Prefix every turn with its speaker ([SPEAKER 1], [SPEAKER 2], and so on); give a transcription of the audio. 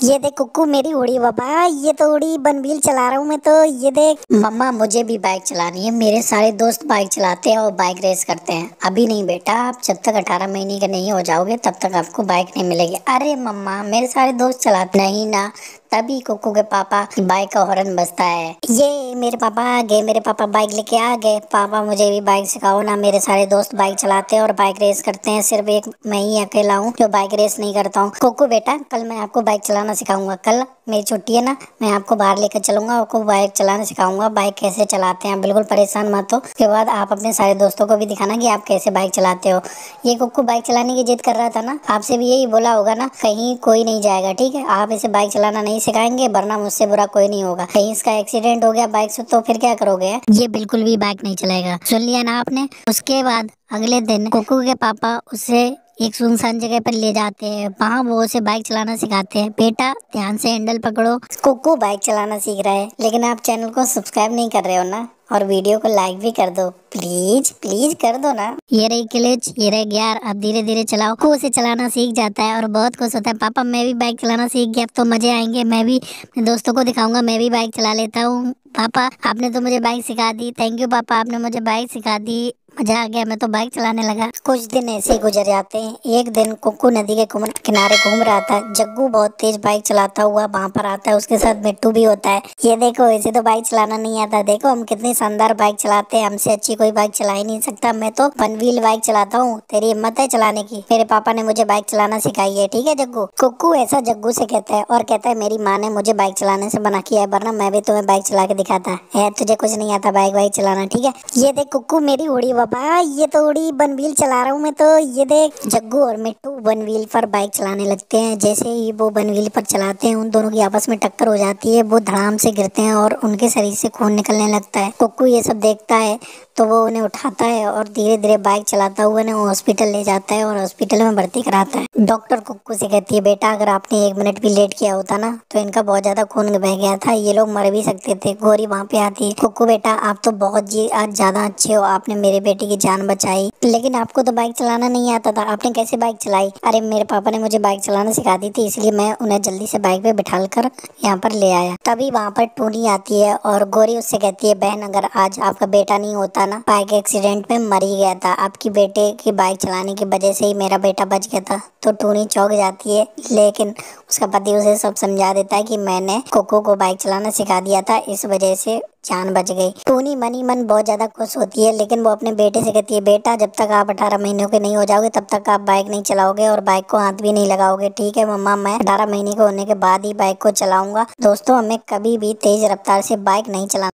[SPEAKER 1] ये देख कुक्कू मेरी उड़ी बाबा, ये तो उड़ी बनवील चला रहा हूँ मैं तो। ये देख मम्मा, मुझे भी बाइक चलानी है। मेरे सारे दोस्त बाइक चलाते हैं और बाइक रेस करते हैं। अभी नहीं बेटा, आप जब तक 18 महीने के नहीं हो जाओगे तब तक आपको बाइक नहीं मिलेगी। अरे मम्मा, मेरे सारे दोस्त चलाते नहीं ना। तभी कुक्कू के पापा की बाइक का हॉर्न बजता है। ये मेरे पापा आ गए, मेरे पापा बाइक लेके आ गए। पापा मुझे भी बाइक सिखाओ ना। मेरे सारे दोस्त बाइक चलाते हैं और बाइक रेस करते हैं, सिर्फ एक मैं ही अकेला हूँ जो बाइक रेस नहीं करता हूँ। कुक्कू बेटा, कल मैं आपको बाइक चलाना सिखाऊंगा। कल मेरी छुट्टी है ना, मैं आपको बाहर लेकर चलूंगा, आपको बाइक चलाना सिखाऊंगा। बाइक कैसे चलाते हैं, बिल्कुल परेशान मत हो। उसके बाद आप अपने सारे दोस्तों को भी दिखाना कि आप कैसे बाइक चलाते हो। ये कुक्कू बाइक चलाने की जिद कर रहा था ना, आपसे भी यही बोला होगा ना, कहीं कोई नहीं जाएगा, ठीक है। आप इसे बाइक चलाना नहीं सिखाएंगे, वरना मुझसे बुरा कोई नहीं होगा। कहीं इसका एक्सीडेंट हो गया बाइक से तो फिर क्या करोगे? ये बिल्कुल भी बाइक नहीं चलाएगा, सुन लिया ना आपने। उसके बाद अगले दिन कुक्कू के पापा उसे एक सुनसान जगह पर ले जाते हैं। वहाँ वो उसे बाइक चलाना सिखाते हैं। बेटा ध्यान से हैंडल पकड़ो। कुक्कू बाइक चलाना सीख रहा है, लेकिन आप चैनल को सब्सक्राइब नहीं कर रहे हो ना, और वीडियो को लाइक भी कर दो। प्लीज प्लीज कर दो ना। ये रही क्लच, ये रही गियर। अब धीरे धीरे चलाओ। कुक्कू उसे चलाना सीख जाता है और बहुत खुश होता है। पापा मैं भी बाइक चलाना सीख गया, अब तो मजे आएंगे। मैं भी अपने दोस्तों को दिखाऊंगा, मैं भी बाइक चला लेता हूँ। पापा आपने तो मुझे बाइक सिखा दी। थैंक यू पापा, आपने मुझे बाइक सिखा दी। मजा आ गया, मैं तो बाइक चलाने लगा। कुछ दिन ऐसे ही गुजर जाते हैं। एक दिन कुक्कू नदी के किनारे घूम रहा था। जग्गू बहुत तेज बाइक चलाता हुआ वहां पर आता है, उसके साथ मिट्टू भी होता है। ये देखो, इसे तो बाइक चलाना नहीं आता। देखो हम कितनी शानदार बाइक चलाते हैं, हमसे अच्छी कोई बाइक चला ही नहीं सकता। मैं तो वन व्हील बाइक चलाता हूँ, तेरी हिम्मत है चलाने की? मेरे पापा ने मुझे बाइक चलाना सिखाई है, ठीक है जग्गू। कुक्कू ऐसा जग्गू से कहता है और कहता है मेरी माँ ने मुझे बाइक चलाने से मना किया है, वरना मैं भी तुम्हें बाइक चला के दिखाता है। तुझे कुछ नहीं आता बाइक चलाना, ठीक है। ये देख कुक्कू मेरी उड़ी बाबा, ये तो उड़ी बनवील चला रहा हूँ मैं तो। ये देख जग्गू और मिट्टू बनवील पर बाइक चलाने लगते हैं। जैसे ही वो बनवील पर चलाते हैं, उन दोनों की आपस में टक्कर हो जाती है। वो धड़ाम से गिरते हैं और उनके शरीर से खून निकलने लगता है। कुक्कू ये सब देखता है तो वो उन्हें उठाता है और धीरे धीरे बाइक चलाता हुआ उन्हें हॉस्पिटल ले जाता है और हॉस्पिटल में भर्ती कराता है। डॉक्टर कुक्कू से कहती है बेटा अगर आपने 1 मिनट भी लेट किया होता ना तो इनका बहुत ज्यादा खून बह गया था, ये लोग मर भी सकते थे। गोरी वहाँ पे आती है। कुक्कू बेटा आप तो बहुत जी आज ज्यादा अच्छे हो, आपने मेरे बेटे की जान बचाई, लेकिन आपको तो बाइक चलाना नहीं आता था, आपने कैसे बाइक चलाई? अरे मेरे पापा ने मुझे बाइक चलाना सिखा दी थी, इसलिए मैं उन्हें जल्दी से बाइक पे बिठाल कर यहाँ पर ले आया। तभी वहाँ पर टूनी आती है और गोरी उससे कहती है बहन अगर आज आपका बेटा नहीं होता ना, बाइक एक्सीडेंट में मर ही गया था। आपकी बेटे की बाइक चलाने की वजह से ही मेरा बेटा बच गया था। तो टूनी चौंक जाती है, लेकिन उसका पति उसे सब समझा देता है कि मैंने कुक्कू को बाइक चलाना सिखा दिया था, इस वजह से जान बच गई। टूनी मनी मन बहुत ज्यादा खुश होती है, लेकिन वो अपने बेटे से कहती है बेटा जब तक आप 18 महीनों के नहीं हो जाओगे तब तक आप बाइक नहीं चलाओगे और बाइक को हाथ भी नहीं लगाओगे, ठीक है मम्मा? मैं 18 महीने के होने के बाद ही बाइक को चलाऊंगा। दोस्तों हमें कभी भी तेज रफ्तार से बाइक नहीं चलाना।